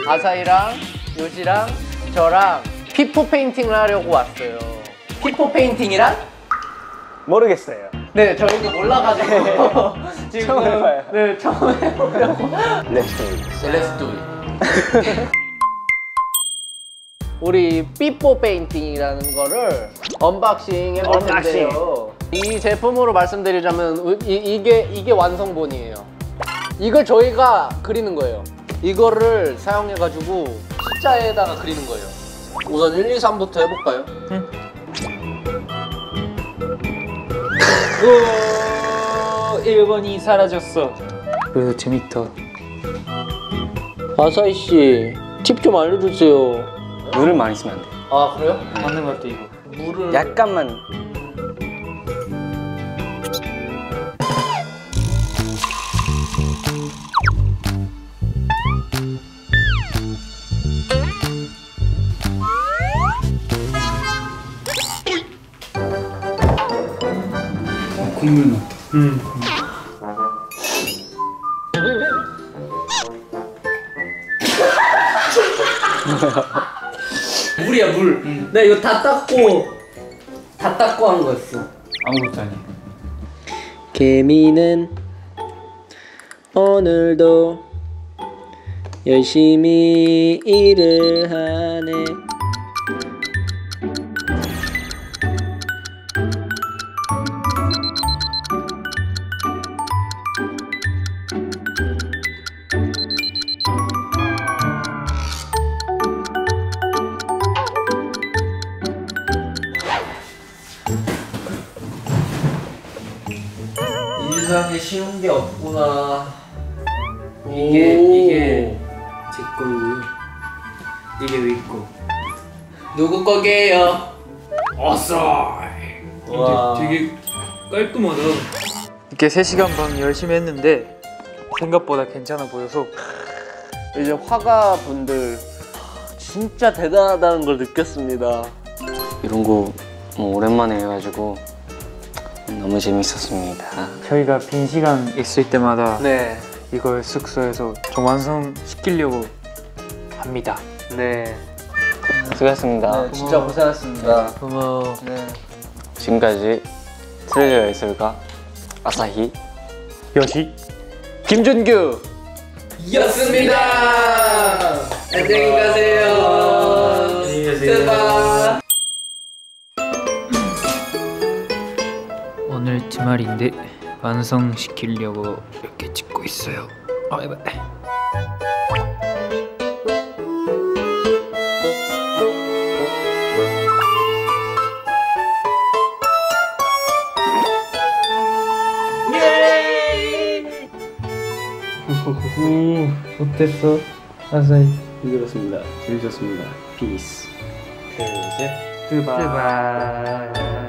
아사히랑 요시랑 저랑 피포 페인팅을 하려고 왔어요. 피포 페인팅이란? 모르겠어요. 네, 저희도 몰라가지고 지금 처음 해봐요. 네, 처음 해보려고. Let's do it. 우리 삐뽀 페인팅이라는 거를 언박싱 해볼 텐데요. 이 제품으로 말씀드리자면 이게 완성본이에요. 이걸 저희가 그리는 거예요. 이거를 사용해가지고 숫자에다가 그리는 거예요. 우선 1, 2, 3부터 해볼까요? 응. 1번이 사라졌어. 그래도 재밌다. 아사히 씨, 팁 좀 알려주세요. 물을 많이 쓰면 안 돼. 아, 그래요? 맞는 것 같아 이거. 물을 약간만. 국물 났다. 물이야, 물. 나 이거 다 닦고 한 거였어. 아무것도 아니야. 개미는 오늘도 열심히 일을 하네. 이 세상에 쉬운 게 없구나. 이게 제 거고요. 이게 왜 있고? 누구 거게요? 아싸. 되게 깔끔하다. 이렇게 3시간 반 열심히 했는데 생각보다 괜찮아 보여서 이제 화가분들 진짜 대단하다는 걸 느꼈습니다. 이런 거 오랜만에 해가지고 너무 재밌었습니다. 저희가 빈 시간 있을 때마다 네, 이걸 숙소에서 좀 완성시키려고 합니다. 네, 수고하셨습니다. 네, 진짜 고생하셨습니다. 고마워. 네. 지금까지 트레저 예술가 아사히 요시 김준규 였습니다. 안녕히 가세요. 안녕히 가세요. 바 오늘 주말인데 완성시키려고 이렇게 찍고 있어요. 바이바이. 어땠어? 아사히. 힘들었습니다. 재밌었습니다. 피스. 둘, 셋. 뜨바.